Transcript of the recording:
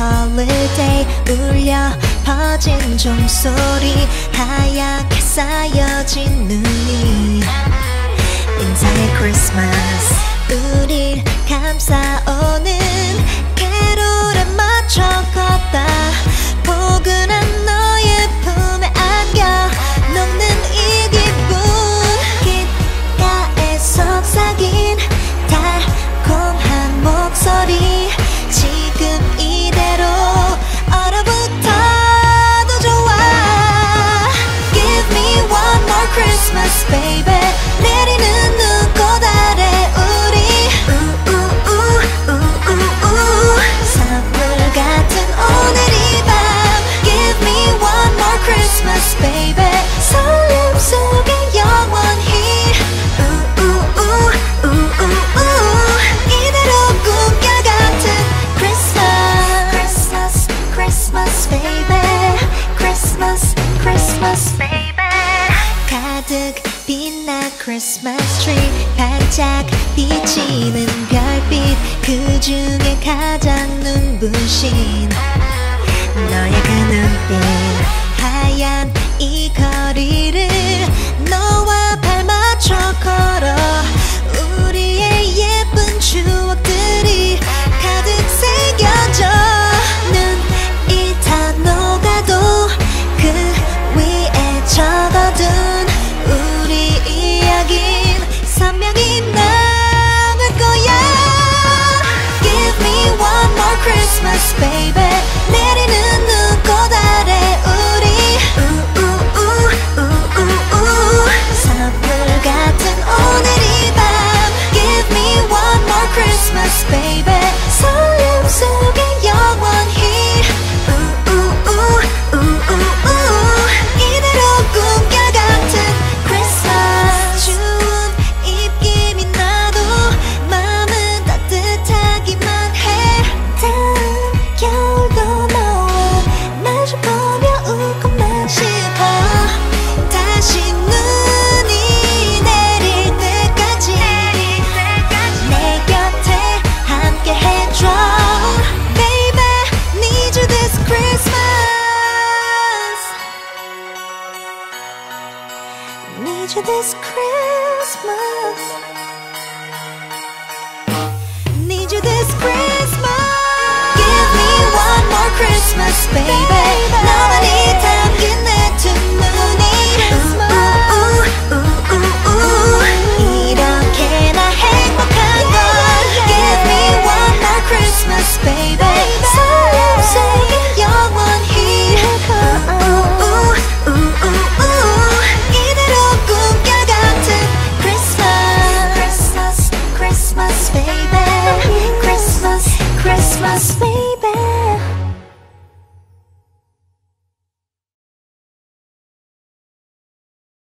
holiday 울려 퍼진 종소리 하얗게 쌓여진 눈이 인사의 크리스마스 우릴 감싸오는 캐롤에 맞춰 걷다 포근한 너의 품에 안겨 녹는 이 기분 귓가에 속삭인 달콤한 목소리 지금 이대로 얼어붙어도 좋아 Give me one more Christmas baby 내리는 눈꽃 아래 우리 선물 같은 오늘 이 밤 Give me one more Christmas baby 설렘 속에 영원히 이대로 꿈결같은 Christmas Christmas baby Christmas Christmas baby 가득 빛나 Christmas tree 반짝 비치는 별빛 그 중에 가장 눈부신 너의 그 눈빛 하얀 이 거리를 너와 발맞춰 걸어 우리의 예쁜 추억들이 가득 새겨져 눈이 다 녹아도 그 위에 적어둔 우리 이야긴 선명히 남을 거야 Give me one more Christmas baby 내리는 눈꽃 아래 우리 선물 같은 오늘 이 밤 Give me one more Christmas baby 설렘 속에 영원히 이대로 꿈결같은 Christmas 추운 입김이 나도 마음은 따뜻하기만 해 다음 겨울도 너와 마주 보며 웃고만 싶어 다시 눈이 내릴 때까지 내 곁에 함께 해줘 Baby need you this Christmas Need you this Christmas Need you this Christmas Give me one more Christmas baby